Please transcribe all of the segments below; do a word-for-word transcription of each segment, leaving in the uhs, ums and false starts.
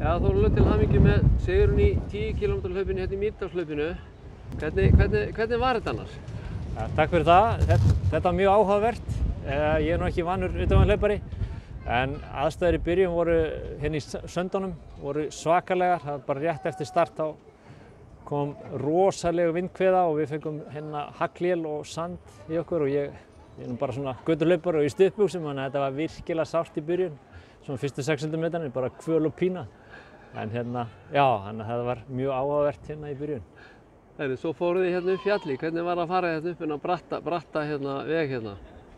Já, Þórólfur, til hamingju með sigurinn í tíu kílómetra hlaupinu hérna í Mýrdalshlaupinu. Hvernig, hvernig, hvernig var þetta annars? Ja, takk fyrir það. Þetta, þetta var mjög áhugavert. Ég er nú ekki vanur utanlandshlaupari, en aðstæður í byrjun voru hérna í söndunum voru svakalegar. Það var bara rétt eftir start þá kom rosalega vindhviða og við fengum hérna haglél og sand í okkur og ég, ég er nú bara svona götuhlaupari og í stuttbuxum, þannig að þetta var virkilega sárt í byrjun. Svona fyrstu sex hundruð metrarnir, bara kvöl og pína. En hérna, já, þannig að það var mjög áhugavert hérna í byrjun. Þegar svo fóruð þið hérna upp fjalli, hvernig var það að fara hérna upp en að bratta, bratta hérna, veg hérna?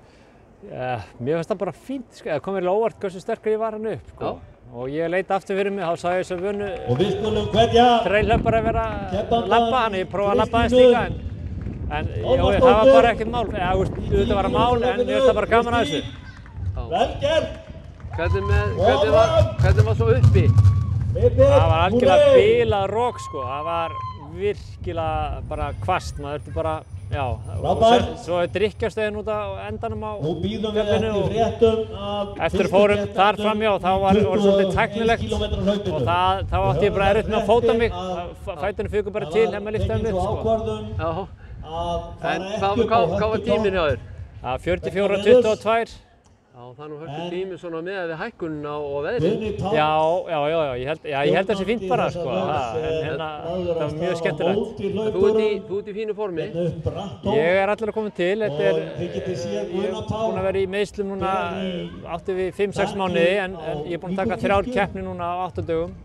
Ja, mér finnst það bara fínt, sko. Það kom mér óvart hversu sterkur ég var hann upp, sko. Og ég leit aftur fyrir mig, þá sá ég þess að vönu trailhlaupar að vera að labba, hann ég prófaði að labba aðeins líka, en, en jó, það var bara ekkert mál. Ja, þetta var að mál, en mér finnst það bara gaman að þessu. Vel gert! Hvernig, með, hvernig, var, hvernig var svo uppi? Það var algjörlega bilað rok, sko. Það var virkilega bara hvasst, maður þurfti bara, já, og svo er drykkjastöðin út á endanum á fjallinu og eftir fórum þar framjá þá var það svolítið tæknilegt og það, þá átti ég bara erfitt með að fóta mig, fæturinn fuku bara til ef maður lyfti þeim upp, sko. Já, en hvað, hvað, hvað var tíminn hjá þér? fjörutíu og fjögur tuttugu og tvö. Já, það er nú hörku tími svona með við hækkunina og veðrið. Já, já, já, ég held, já, ég held að það sé fínt bara, sko, en hérna, það var mjög skemmtilegt. Þú ert í, þú ert í fínu formi? Ég er allir að koma til, þetta er, ég er búinn að vera í meiðslum núna, átti við fimm sex mánuði, en, en ég er búinn að taka þrjár keppni núna á átta dögum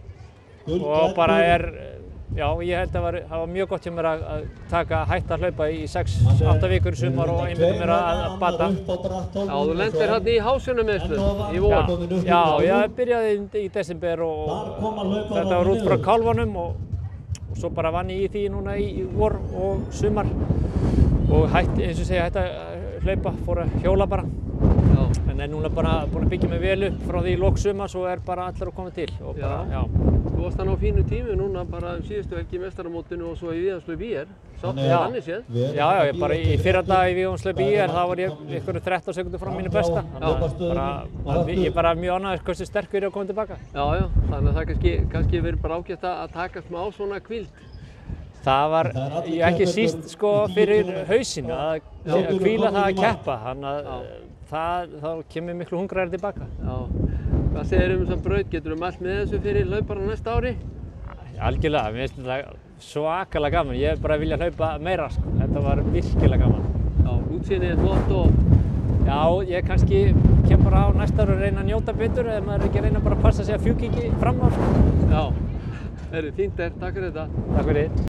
og bara er, já, ég held að það var mjög gott hjá mér að, að taka hætta að hlaupa í sex átta vikur í sumar og einbytta mér að, að bata. Já, þú lendir hérna í hásjónarmeiðslum í vor. Já, já, ég byrjaði í, í desember og þetta var út frá kálfanum og, og svo bara vann ég í því núna í, í vor og sumar og hætti, eins og segja, hætti að hlaupa, fór að hjóla bara. Já. En er núna bara búinn að byggja mig vel upp frá því í lok sumars og er bara allir að koma til. Og bara, já. Já. Þú varst þannig á fínu tími núna bara um síðustu helgi í meistaramótinu og svo í Víðanshlaup í er. Sátt þér þannig séð? Já, já, ég bara í fyrradag í Víðanshlaup í er, þá var ég ykkur þrettán sekúndur frá mínu besta. Bara, ég er bara mjög ánægður hversu sterkur ég er að koma tilbaka. Já, já, þannig að það kannski, kannski verið bara ágætt að taka smá svona hvíld. Það var ekki síst sko fyrir hausinn að hvíla það að keppa, þannig að það, þá kemur miklu hungraðir tilbaka. Já. Hvað segir um þessa braut? Getur þú mælt með þessu fyrir hlaupara næsta ári? Algjörlega, mér finnst þetta svakalega gaman. Ég er bara að vilja hlaupa meira, sko. Þetta var virkilega gaman. Já, útsýnið er flott og... Já, ég kannski kem bara á næsta ári og reyna að njóta betur eða maður ekki reyna bara að passa sig að fjúka ekki fram á, sko. Já, heyrðu, fínt er. Takk fyrir þetta. Takk fyrir.